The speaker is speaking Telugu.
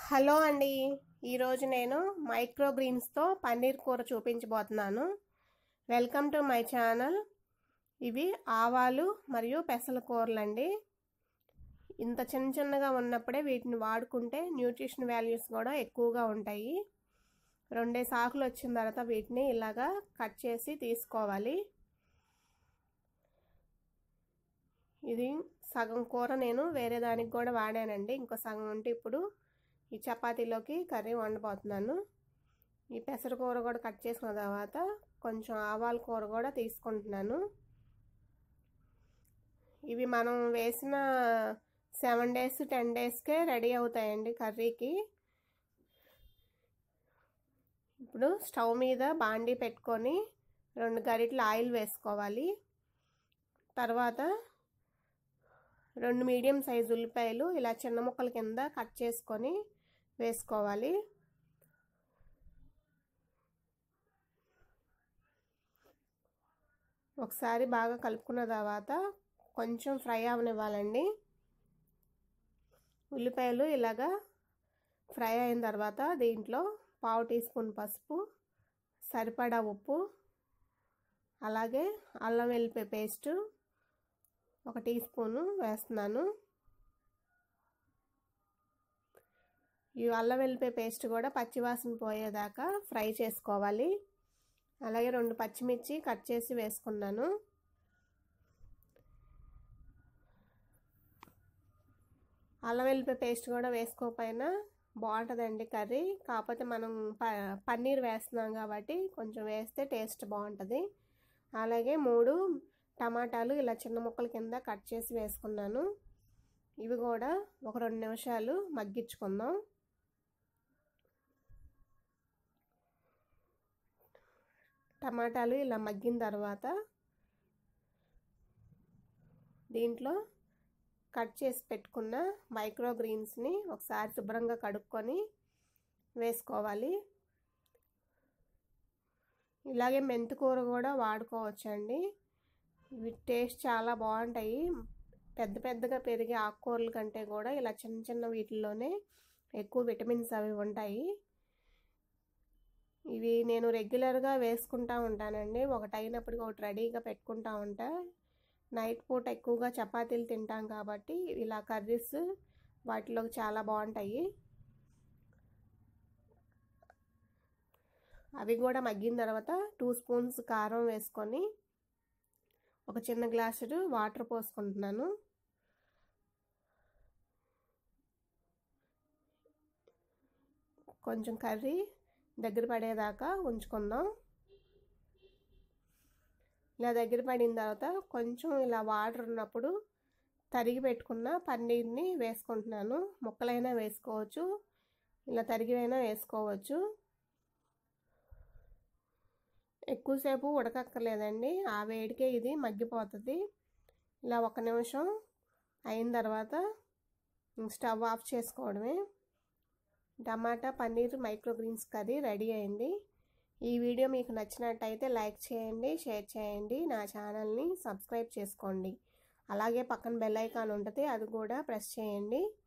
హలో అండి. ఈరోజు నేను మైక్రో గ్రీన్స్తో పన్నీర్ కూర చూపించబోతున్నాను. Welcome to my channel. ఇవి ఆవాలు మరియు పెసల కూరలండి. ఇంత చిన్న చిన్నగా ఉన్నప్పుడే వీటిని వాడుకుంటే న్యూట్రిషన్ వాల్యూస్ కూడా ఎక్కువగా ఉంటాయి. 2 ఆకులు వచ్చిన తర్వాత వీటిని ఇలాగా కట్ చేసి తీసుకోవాలి. ఇది సగం కూర నేను వేరే దానికి కూడా వాడానండి. ఇంకో సగం ఉంటే ఇప్పుడు ఈ చపాతీలోకి కర్రీ వండబోతున్నాను. ఈ పెసర కూర కూడా కట్ చేసుకున్న తర్వాత కొంచెం ఆవాల కూర కూడా తీసుకుంటున్నాను. ఇవి మనం వేసిన 7 days 10 daysకే రెడీ అవుతాయండి కర్రీకి. ఇప్పుడు స్టవ్ మీద బాండీ పెట్టుకొని 2 గరిటెల ఆయిల్ వేసుకోవాలి. తర్వాత 2 మీడియం సైజు ఉల్లిపాయలు ఇలా చిన్న ముక్కల కింద కట్ చేసుకొని వేసుకోవాలి. ఒకసారి బాగా కలుపుకున్న తర్వాత కొంచెం ఫ్రై అవనివ్వాలండి. ఉల్లిపాయలు ఇలాగా ఫ్రై అయిన తర్వాత దీంట్లో 1/2 టీ స్పూన్ పసుపు, సరిపడా ఉప్పు, అలాగే అల్లం వెల్లుల్లి పేస్ట్ 1 టీ స్పూను వేస్తున్నాను. ఈ అల్లం వెల్లుల్లి పేస్ట్ కూడా పచ్చివాసన పోయేదాకా ఫ్రై చేసుకోవాలి. అలాగే 2 పచ్చిమిర్చి కట్ చేసి వేసుకున్నాను. అల్లం వెల్లుల్లి పేస్ట్ కూడా వేసుకోకపోయినా బాగుంటుందండి కర్రీ. కాకపోతే మనం పన్నీర్ వేస్తున్నాం కాబట్టి కొంచెం వేస్తే టేస్ట్ బాగుంటుంది. అలాగే 3 టమాటాలు ఇలా చిన్న ముక్కల కింద కట్ చేసి వేసుకున్నాను. ఇవి కూడా ఒక 2 నిమిషాలు మగ్గించుకుందాం. టమాటాలు ఇలా మగ్గిన తర్వాత దీంట్లో కట్ చేసి పెట్టుకున్న మైక్రో గ్రీన్స్ని ఒకసారి శుభ్రంగా కడుక్కొని వేసుకోవాలి. ఇలాగే మెంతికూర కూడా వాడుకోవచ్చండి. ఇవి టేస్ట్ చాలా బాగుంటాయి. పెద్దగా పెరిగే ఆకుకూరల కంటే కూడా ఇలా చిన్న చిన్న వీటిల్లోనే ఎక్కువ విటమిన్స్ అవి ఉంటాయి. ఇవి నేను రెగ్యులర్గా వేసుకుంటూ ఉంటానండి. ఒకటి అయినప్పటికీ ఒకటి రెడీగా పెట్టుకుంటూ ఉంటా. నైట్ పూట ఎక్కువగా చపాతీలు తింటాం కాబట్టి ఇలా కర్రీస్ వాటిలోకి చాలా బాగుంటాయి. అవి కూడా మగ్గిన తర్వాత 2 స్పూన్స్ కారం వేసుకొని ఒక చిన్న గ్లాసుడు వాటర్ పోసుకుంటున్నాను. కొంచెం కర్రీ దగ్గర పడేదాకా ఉంచుకుందాం. ఇలా దగ్గర పడిన తర్వాత కొంచెం ఇలా వాటర్ ఉన్నప్పుడు తరిగి పెట్టుకున్న పన్నీర్ని వేసుకుంటున్నాను. ముక్కలైనా వేసుకోవచ్చు, ఇలా తరిగినైనా వేసుకోవచ్చు. ఎక్కువసేపు ఉడకక్కర్లేదండి, ఆ వేడికే ఇది మగ్గిపోతుంది. ఇలా 1 నిమిషం అయిన తర్వాత స్టవ్ ఆఫ్ చేసుకోవడమే. Tomato paneer micro greens curry ready అయింది. ఈ వీడియో మీకు నచ్చినట్టయితే లైక్ చేయండి, షేర్ చేయండి, నా ఛానల్ని సబ్స్క్రైబ్ చేసుకోండి. అలాగే పక్కన బెల్ ఐకాన్ ఉంటుంది, అది కూడా ప్రెస్ చేయండి.